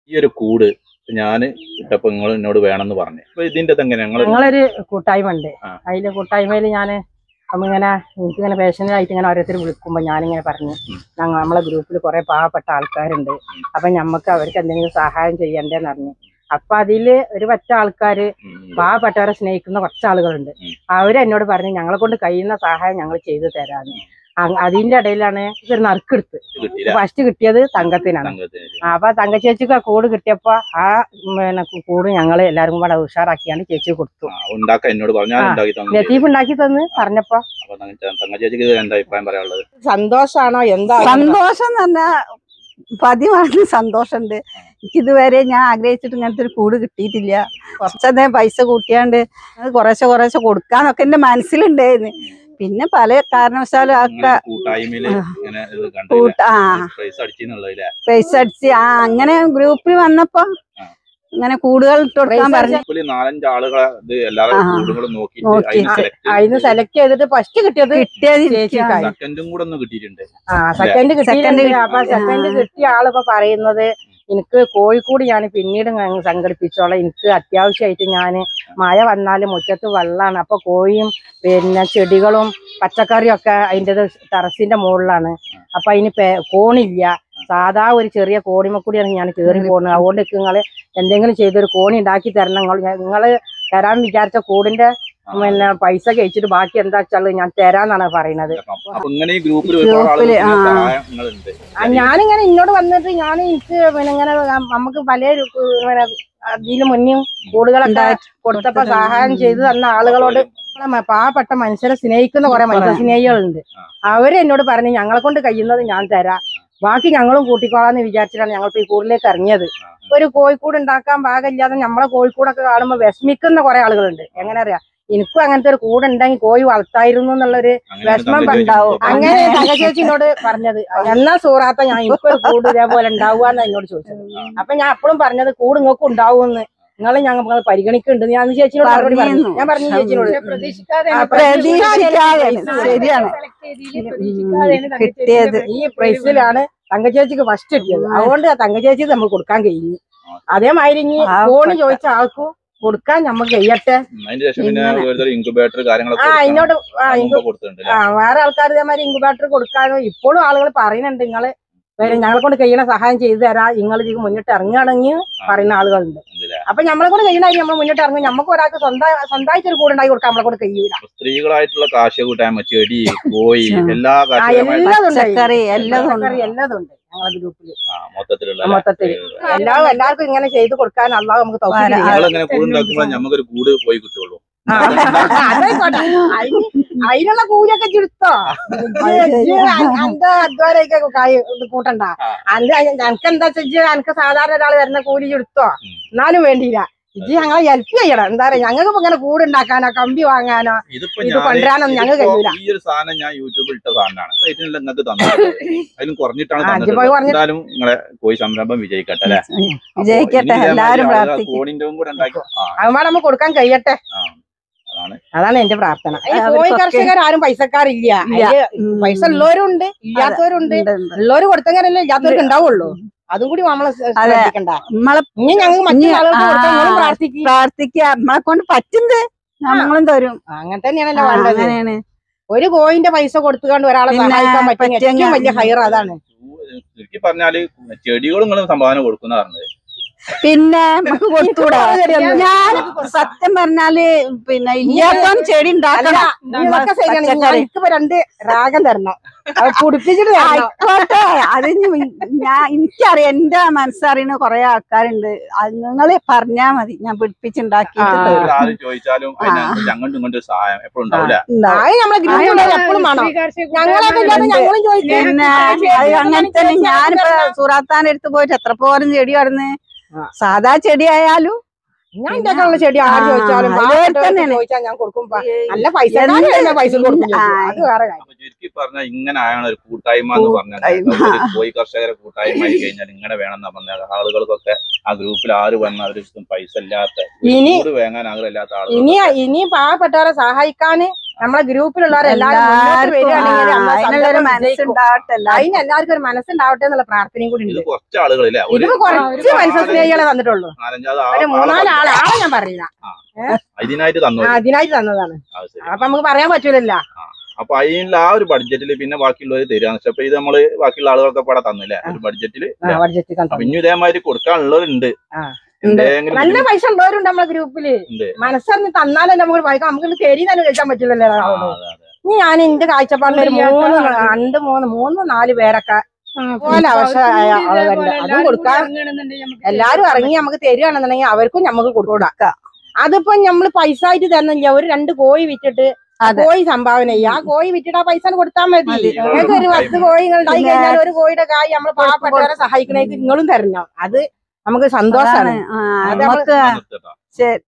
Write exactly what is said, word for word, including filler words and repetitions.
ഈ ഒരു കൂട് ഞാൻ ഇട്ടപ്പോ നിങ്ങൾ എന്നോട് വേണമെന്ന് പറഞ്ഞു. അപ്പൊ ഇതിന്റെ എങ്ങനെ ഞങ്ങളൊരു കൂട്ടായ്മ ഉണ്ട്. അതില് കൂട്ടായ്മയിൽ ഞാൻ നമ്മിങ്ങനെ എനിക്കിങ്ങനെ പേഷ്യൻ്റായിട്ട് ഇങ്ങനെ ഓരോരുത്തർ വിളിക്കുമ്പോൾ ഞാനിങ്ങനെ പറഞ്ഞു ഞങ്ങൾ നമ്മളെ ഗ്രൂപ്പിൽ കുറെ പാവപ്പെട്ട ആൾക്കാരുണ്ട്, അപ്പൊ ഞമ്മക്ക് അവർക്ക് എന്തെങ്കിലും സഹായം ചെയ്യണ്ടേന്ന് പറഞ്ഞു. അപ്പൊ അതില് ഒരു പറ്റ ആൾക്കാര് പാവപ്പെട്ടവരെ സ്നേഹിക്കുന്ന കുറച്ച് ആളുകളുണ്ട്. അവരെന്നോട് പറഞ്ഞു ഞങ്ങളെ കൊണ്ട് കഴിയുന്ന സഹായം ഞങ്ങൾ ചെയ്തു തരാന്ന്. അതിന്റെ ഇടയിലാണ് ഒരു നറുക്കെടുത്ത് ഫസ്റ്റ് കിട്ടിയത് തങ്കത്തിനാണ്. അപ്പൊ തങ്കച്ചേച്ചിക്ക് ആ കൂട് കിട്ടിയപ്പോ ആ പിന്നെ കൂട് ഞങ്ങള് എല്ലാരും കൂടെ ഉഷാറാക്കിയാണ് ചേച്ചി കൊടുത്തു. ലത്തീഫ് ഉണ്ടാക്കി തന്ന് പറഞ്ഞപ്പോ സന്തോഷാണോ എന്താ സന്തോഷം തന്നെ പതിവാണ് സന്തോഷമുണ്ട്. എനിക്കിതുവരെ ഞാൻ ആഗ്രഹിച്ചിട്ട് ഇങ്ങനത്തെ ഒരു കൂട് കിട്ടിയിട്ടില്ല. കുറച്ചതേ പൈസ കൂട്ടിയാണ്ട് കുറേശ്ശെ കുറേശ്ശെ കൊടുക്കാന്നൊക്കെ എന്റെ മനസ്സിലുണ്ടായിരുന്നു. പിന്നെ പല കാരണവശാലും ഒക്കെ പൈസ അടിച്ച് ആ അങ്ങനെ ഗ്രൂപ്പിൽ വന്നപ്പോ ഇങ്ങനെ കൂടുകൾ ഇട്ട് കൊടുക്കാൻ പറഞ്ഞു. അതിന് സെലക്ട് ചെയ്തിട്ട് ഫസ്റ്റ് കിട്ടിയത് സെക്കൻഡും കൂടെ ഒന്ന് കിട്ടിയിട്ടുണ്ട്. ആ സെക്കൻഡ് കിട്ടിയിട്ടുണ്ട്. അപ്പൊ സെക്കൻഡ് കിട്ടിയ ആളിപ്പോ പറയുന്നത് എനിക്ക് കോഴിക്കോട് ഞാൻ പിന്നീട് സംഘടിപ്പിച്ചോളാം, എനിക്ക് അത്യാവശ്യമായിട്ട് ഞാൻ മഴ വന്നാല് മുറ്റത്ത് വെള്ളമാണ്, അപ്പൊ കോഴിയും പിന്നെ ചെടികളും പച്ചക്കറിയും ഒക്കെ അതിൻ്റെ ടെറസിന്റെ മുകളിലാണ്. അപ്പൊ അതിന് കോണില്ല, സാധാ ഒരു ചെറിയ കോണിമക്കൂടിയാണ് ഞാൻ കയറി പോകുന്നത്. അതുകൊണ്ട് നിങ്ങള് എന്തെങ്കിലും ചെയ്തൊരു കോണി ഉണ്ടാക്കി തരണം. നിങ്ങള് തരാൻ വിചാരിച്ച കൂടിന്റെ പിന്നെ പൈസ കഴിച്ചിട്ട് ബാക്കി എന്താ വെച്ചാല് ഞാൻ തരാന്നാണ് പറയുന്നത്. ഞാനിങ്ങനെ ഇന്നോട് വന്നിട്ട് ഞാൻ എനിക്ക് പിന്നെ ഇങ്ങനെ നമുക്ക് പല ഇതിന് മുന്നും കൂടുകളൊക്കെ കൊടുത്തപ്പോ സഹായം ചെയ്തു തന്ന ആളുകളോട് പാവപ്പെട്ട മനുഷ്യരെ സ്നേഹിക്കുന്ന കുറെ മനുഷ്യ സ്നേഹികളുണ്ട്. അവര് എന്നോട് പറഞ്ഞു ഞങ്ങളെ കൊണ്ട് കഴിയുന്നത് ഞാൻ തരാം, ബാക്കി ഞങ്ങളും കൂട്ടിക്കോളാന്ന് വിചാരിച്ചിട്ടാണ് ഞങ്ങൾ ഈ കൂടിലേക്ക് ഇറങ്ങിയത്. ഒരു കോഴിക്കൂട് ഉണ്ടാക്കാൻ പാകമില്ലാതെ നമ്മളെ കോഴിക്കൂടൊക്കെ കാണുമ്പോൾ വിഷമിക്കുന്ന കുറെ ആളുകളുണ്ട്. എങ്ങനെ അറിയാം, എനിക്കും അങ്ങനത്തെ ഒരു കൂടുണ്ടെങ്കിൽ കോഴി വളർത്തായിരുന്നു എന്നുള്ളൊരു വിഷമം ഉണ്ടാവും. അങ്ങനെ തങ്കച്ചേച്ചിനോട് പറഞ്ഞത് എന്നാ സൂറാത്ത ഞാൻ എനിക്കൊരു കൂട് ഇതേപോലെ ഉണ്ടാവുകയെന്ന് എന്നോട് ചോദിച്ചത്. അപ്പൊ ഞാൻ എപ്പോഴും പറഞ്ഞത് കൂട് നിങ്ങൾക്ക് ഉണ്ടാവുമെന്ന്, നിങ്ങൾ ഞങ്ങൾ പരിഗണിക്കുന്നുണ്ട്. ഞാൻ ചേച്ചിനോട് മറുപടി പറഞ്ഞു. ഞാൻ പറഞ്ഞു ചേച്ചിനോട് ഈ പ്രൈസിലാണ് തങ്കച്ചേച്ചിക്ക് ഫസ്റ്റ് കിട്ടിയത്. അതുകൊണ്ട് തങ്കച്ചേച്ചിക്ക് നമ്മൾ കൊടുക്കാൻ കഴിഞ്ഞു. അതേമാതിരി ഇനി കോണി ചോദിച്ച ആൾക്കും കൊടുക്കാൻ നമുക്ക് കഴിയട്ടെ. അതിനോട് വേറെ ആൾക്കാർ ഇതേമാതിരി ഇൻക്യുബേറ്റർ കൊടുക്കാനോ ഇപ്പോഴും ആളുകൾ പറയുന്നുണ്ട് നിങ്ങള് ഞങ്ങളെ കൊണ്ട് കഴിയണ സഹായം ചെയ്തു തരാം, നിങ്ങൾ ഇതിന് മുന്നിട്ട് ഇറങ്ങുകയാണെങ്കിൽ പറയുന്ന ആളുകളുണ്ട്. അപ്പൊ നമ്മളെ കൊണ്ട് കഴിയണമായിരിക്കും നമ്മൾ മുന്നിട്ട് ഇറങ്ങും. നമുക്ക് ഒരാൾക്ക് സ്വന്തം സ്വന്തമായിട്ട് ഒരു കൂടെ ഉണ്ടാക്കി കൊടുക്കാൻ നമ്മളെ കൊണ്ട് കഴിയൂല. സ്ത്രീകളായിട്ടുള്ള കാശ് കൂട്ടായ്മ, ചെടി, കോഴി, എല്ലാ എല്ലാതും എല്ലാതുണ്ട് ഞങ്ങളെ ഗ്രൂപ്പില്. മൊത്തത്തില് എല്ലാവരും എല്ലാവർക്കും ഇങ്ങനെ ചെയ്ത് കൊടുക്കാൻ അല്ലാതെ നമുക്ക് നമുക്കൊരു കൂട് പോയി കിട്ടുള്ളൂ. അതിനുള്ള കൂലിയൊക്കെ ചുരുത്തോ എന്റെ അധ്വാനമൊക്കെ കൂട്ടണ്ട. എനിക്കെന്താ വെച്ചാ എനിക്ക് സാധാരണ ഒരാൾ വരുന്ന കൂലി ചുരുത്തോ എന്നാലും വേണ്ടിയില്ല. ഇത് ഞങ്ങളെ ഹെൽപ്പ് ചെയ്യണം. എന്താ പറയാ, ഞങ്ങൾക്ക് ഇങ്ങനെ കൂടുണ്ടാക്കാനോ കമ്പി വാങ്ങാനോ ഇത് കൊണ്ടുവരാനോ ഞങ്ങൾക്ക് കഴിയൂല. ഈ ഒരു സാധനം ഞാൻ യൂട്യൂബിൽ ഇട്ട സാധനമാണ്. നിങ്ങൾക്ക് അതിലും കുറഞ്ഞിട്ടാണ് നിങ്ങളെ കോഴി സംരംഭം വിജയിക്കട്ടെ അല്ലെ, വിജയിക്കട്ടെ. എല്ലാരും അതുപോലെ നമുക്ക് കൊടുക്കാൻ കഴിയട്ടെ. അതാണ് എന്റെ പ്രാർത്ഥന. കോഴി കർഷകരാരും പൈസക്കാരില്ല. പൈസ ഉള്ളവരുണ്ട് ഇല്ലാത്തവരുണ്ട്. ഉള്ളവര് കൊടുത്തെങ്കിലല്ലേ ഇല്ലാത്തവർക്ക് ഉണ്ടാവുള്ളൂ. അതും കൂടി നമ്മളെ ശ്രദ്ധിക്കണ്ട. ഇനി ഞങ്ങൾ മറ്റു ആളുകൾക്ക് കൊടുക്കാൻ പ്രാർത്ഥിക്കുക. നമ്മളെ കൊണ്ട് പറ്റുന്നത് നമ്മളും തരും. അങ്ങനെ തന്നെയാണല്ലോ വേണ്ടത്. ഒരു കോയിന്റെ പൈസ കൊടുത്തുകൊണ്ട് ഒരാളെ സഹായിക്കാൻ പറ്റും ഏറ്റവും വലിയ ഹൈർ അതാണ്. ചുരുക്കി പറഞ്ഞാല് ചെടികളും സംഭാവന കൊടുക്കുന്ന പറഞ്ഞത്. പിന്നെ നമുക്ക് കൊടുത്തൂടാ. ഞാൻ സത്യം പറഞ്ഞാല് പിന്നെ ഇല്ലാത്ത ചെടി ഉണ്ടാക്കണം. രണ്ട് രാഗം തരണം, കുടിപ്പിച്ചിട്ട് ആയിക്കോട്ടെ. അതിന് ഞാൻ എനിക്കറിയാം, എന്റെ മനസ്സറിയുന്ന കൊറേ ആൾക്കാരുണ്ട്. അത് നിങ്ങള് പറഞ്ഞാ മതി, ഞാൻ പിടിപ്പിച്ചുണ്ടാക്കിയിട്ട് അങ്ങനെ തന്നെ. ഞാനിപ്പോ സൂറാത്താന്റെ അടുത്ത് പോയിട്ട് എത്ര പോലും ചെടി കടന്ന് സാധാ ചെടി ആയാലും ഞാൻ ഉണ്ടാക്കാനുള്ള ചെടി ആര് ചോദിച്ചാലും ചോദിച്ചാൽ ഞാൻ കൊടുക്കും. നല്ല പൈസ പൈസ കൊടുക്കും. അത് വേറെ പറഞ്ഞാൽ ഇങ്ങനെ ആയാണ് ഒരു കൂട്ടായ്മ എന്ന് പറഞ്ഞാൽ കോഴി കർഷകരെ കൂട്ടായ്മ ആയി കഴിഞ്ഞാൽ ഇങ്ങനെ വേണമെന്നാ പറഞ്ഞാൽ ആളുകൾക്കൊക്കെ ആ ഗ്രൂപ്പിൽ ആര് വന്ന അവർക്ക് പൈസ ഇല്ലാത്ത ഇനി വേങ്ങാൻ ആഗ്രഹമില്ലാത്ത ആളുകൾ ഇനി ഇനി പാവപ്പെട്ടവരെ സഹായിക്കാന് നമ്മളെ ഗ്രൂപ്പിലുള്ളവർ എല്ലാവരും മുന്നോട്ട് വരികയാണെങ്കിൽ നമ്മളെ അതിനുള്ളൊരു സംരംഭം വിജയിക്കും. മനസ്സുണ്ടാവട്ടെ എല്ലാവർക്കും. അതിന് എല്ലാവർക്കും ഒരു മനസ്സുണ്ടാവട്ടെ എന്നുള്ള പ്രാർത്ഥനയും കൂടി ഇത് ഉണ്ട്. കുറച്ച് ആളുകളില്ലേ ഇതിപ്പോ കുറച്ച് മത്സ്യസ്നേഹികളെ തന്നിട്ടുള്ളൂ. നാലഞ്ചാറ് ഒരു മൂന്നാല് ആളെ ആളെ ഞാൻ പറയില്ല, ഇതിനായിട്ട് തന്നു. ആ, അതിനായിട്ട് തന്നതാണ്. അത് ശരി. അപ്പൊ നമുക്ക് പറയാൻ പറ്റൂലല്ലോ. അപ്പൊ അതിനുള്ള ആ ഒരു ബഡ്ജറ്റിൽ പിന്നെ ബാക്കിയുള്ളവർ തരാന്ന് വെച്ചാൽ അപ്പൊ ഇത് നമ്മള് ബാക്കിയുള്ള ആളുകൾക്ക് ഇവിടെ തന്നില്ലേ ഒരു ബഡ്ജറ്റില്. ബഡ്ജറ്റ് അപ്പൊ ഇനി ഇതേമാതിരി കൊടുക്കാനുള്ളവരുണ്ട്. നല്ല പൈസ ഉള്ളവരുണ്ട് നമ്മളെ ഗ്രൂപ്പില്. മനസ്സറിഞ്ഞ് തന്നാലല്ലേ നമുക്ക് പൈസ നമുക്ക് തരി തന്നെ കഴിക്കാൻ പറ്റില്ലല്ലോ. ഇനി ഞാൻ എന്റെ കാഴ്ചപ്പാടിൽ ഒരു മൂന്ന് രണ്ട് മൂന്ന് മൂന്ന് നാല് പേരൊക്കെ പോലെ അവശരായ ആളുകളുണ്ട്. അതും കൊടുക്കാൻ എല്ലാരും ഇറങ്ങി നമുക്ക് തരികയാണെന്നുണ്ടെങ്കിൽ അവർക്കും നമുക്ക് കൊടുക്കാം. അതിപ്പോ നമ്മള് പൈസ ആയിട്ട് തന്നില്ല. ഒരു രണ്ട് കോഴി വിറ്റിട്ട് കോഴി സംഭാവന ചെയ്യാം. ആ കോഴി വിറ്റിട്ട് ആ പൈസ കൊടുത്താൽ മതി. നിങ്ങൾക്ക് ഒരു പത്ത് കോഴികൾ ഉണ്ടായി കഴിഞ്ഞാൽ ഒരു കോഴിയുടെ കായ് നമ്മള് പാവപ്പെട്ടവരെ സഹായിക്കണേക്ക് നിങ്ങളും തരണം. അത് നമുക്ക് സന്തോഷമാണ്. നമുക്ക് ശരി.